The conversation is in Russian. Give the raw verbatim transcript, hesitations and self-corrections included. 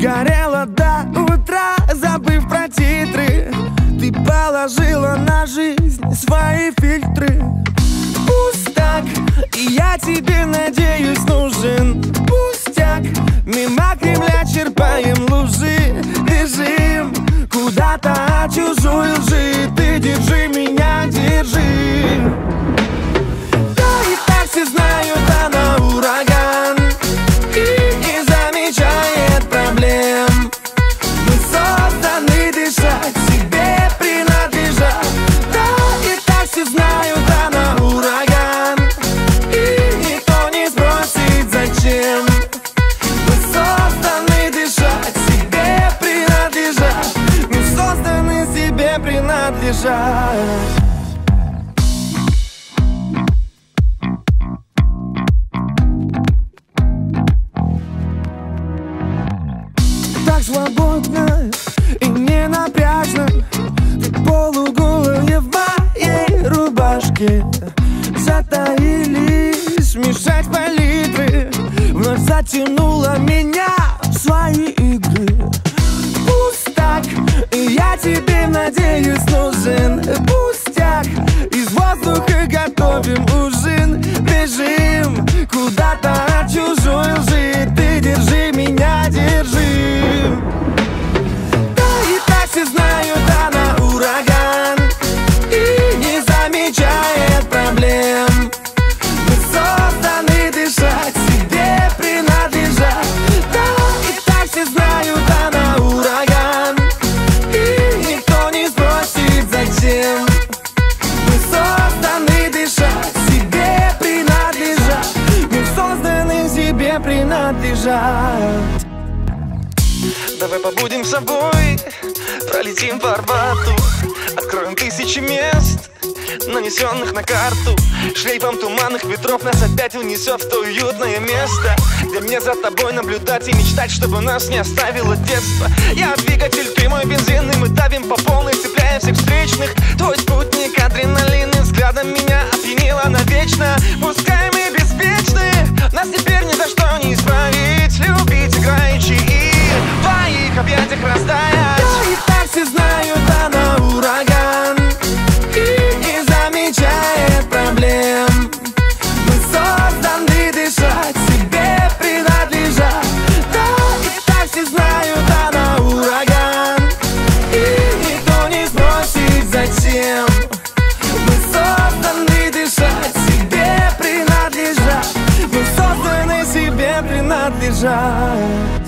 горела до утра, забыв про титры. Ты положила на жизнь свои фильтры. Пусть так, и я тебе, надеюсь, нужен. Пустяк, мимо Кремля черпаем лужи. Бежим куда-то чужую лжи. Ты держи меня, держи. Да и так все знают, она ураган и не замечает проблем. Мы созданы дышать, себе принадлежать. Да и так все знают, она ураган и никто не спросит, зачем. Мы созданы дышать, себе принадлежать. Мы созданы себе принадлежать. Так свободно и не напряжно. Ты полуголые в моей рубашке затаились смешать палитры. Вновь затянула меня в свои игры. Пусть так, и я тебе, надеюсь, нужен. Пустяк, из воздуха готовим ужин. Бежим куда-то чужой лжи. Ты держи меня, держи. Да и так все знают, она ураган и не замечает проблем. Мы созданы дышать, себе принадлежать. Да и так все знают, она ураган и никто не спросит, зачем. Мы созданы дышать, себе принадлежать. Мы созданы себе принадлежать. Давай побудем собой, пролетим по Арбату, откроем тысячи мест, нанесенных на карту. Шлейфом туманных ветров нас опять унесет в то уютное место, где мне за тобой наблюдать и мечтать, чтобы нас не оставило детство. Я двигатель, ты мой бензин, и мы давим по полной, цепляя всех встречных. Твой спутник, адреналин, и взглядом меня опьянила навечно. Пускай мы беспечны, нас теперь ни за что не исправить. Любить играючи и в твоих объятиях растаять. Да и так все знают, она ураган и не замечает проблем. Мы созданы дышать, себе принадлежать. Да и так все знают, она ураган и никто не спросит, зачем. Мы созданы дышать, себе принадлежать. Мы созданы себе принадлежать.